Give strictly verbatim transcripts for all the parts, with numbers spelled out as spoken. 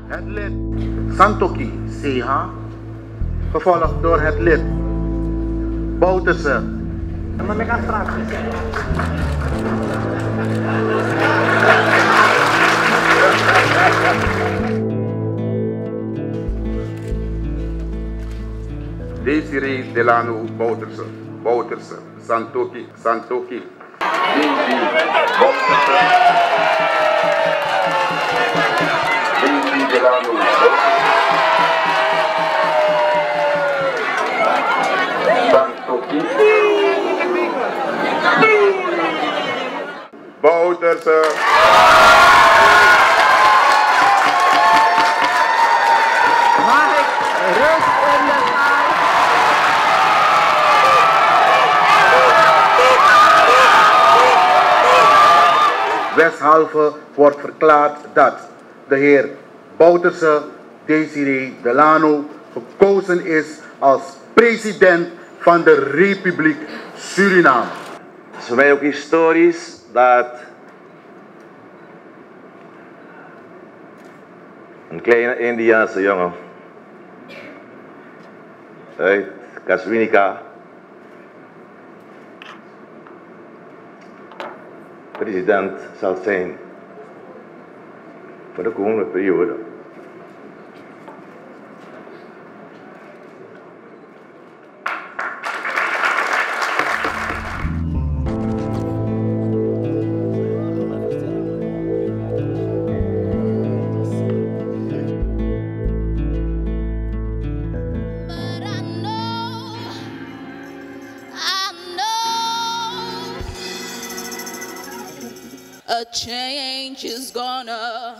Het lid Santoki Seha, gevolgd door het lid Bouterse. Desiree Delano Bouterse, Bouterse, Santoki, Santoki. Desiree Bouterse. Desiree Delano Bouterse. Santoki. Bouterse. Mag ik rust in de zaal? Weshalve wordt verklaard dat de heer Bouterse Desiree Delano gekozen is als president van de Republiek Suriname. Het is voor mij ook historisch dat een kleine Indiaanse jongen uit Kaswinica president zal zijn voor de komende periode. A change is gonna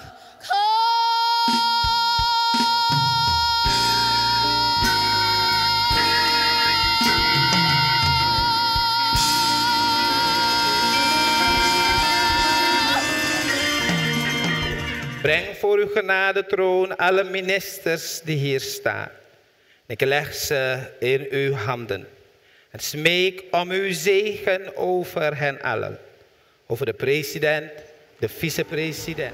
Breng voor uw genadetroon alle ministers die hier staan. Ik leg ze in uw handen en smeek om uw zegen over hen allen. Over de president, de vicepresident.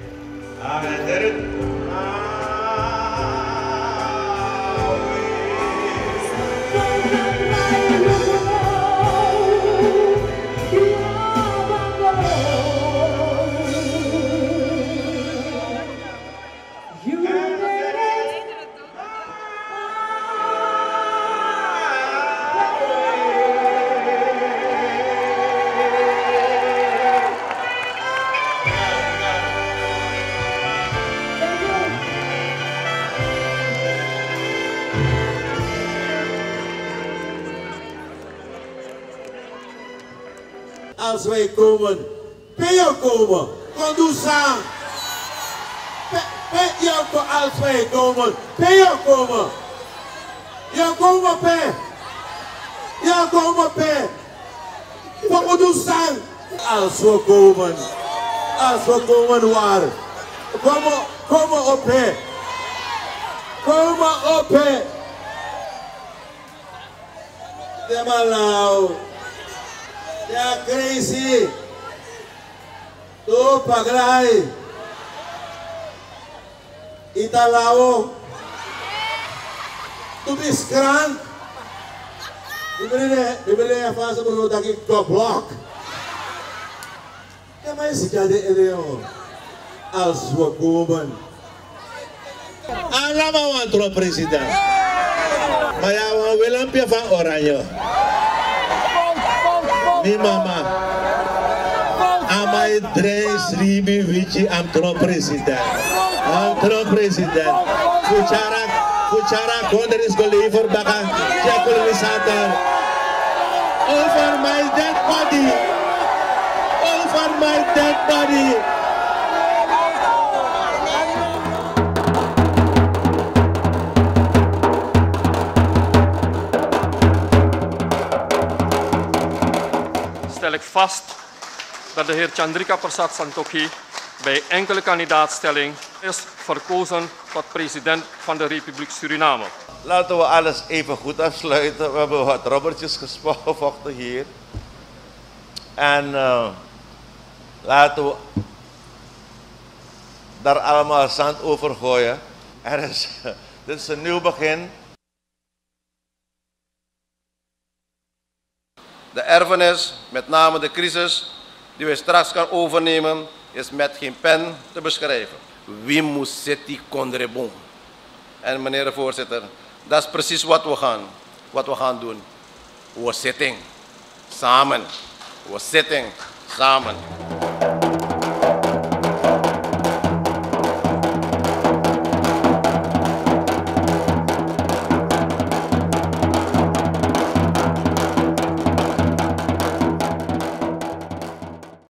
Als wij komen, ben je komen, kom doe samen. Ben je komen als wij komen, ben je komen. Je komen ben. Je komen ben. Kom doe samen. Als we komen, als we komen waar. Komen, komen op hè. Komen op hè. De malau. Ja, crazy. Tu pagrai. Italao. Tu biskrant. Bibele, bibele ya fase por daqui do block. Que mais se cadê ele als we komen. Allemaal want president. Maar ja, we willen een beetje van oranje. Mi mama, amai dres ribi wichi am tro president, am tro president. Fuchara, fuchara konderis goliver baka jakulwisator. Over my dead body, over my dead body. Stel ik vast dat de heer Chandrika Prasad Santoki bij enkele kandidaatstelling is verkozen tot president van de Republiek Suriname. Laten we alles even goed afsluiten. We hebben wat robbertjes gevochten hier. En uh, laten we daar allemaal zand over gooien. Er is, dit is een nieuw begin. De erfenis, met name de crisis die we straks gaan overnemen, is met geen pen te beschrijven. Wie moet zitten kondrebon? En meneer de voorzitter, dat is precies wat we gaan, wat we gaan doen. We zitten samen. We zitten samen.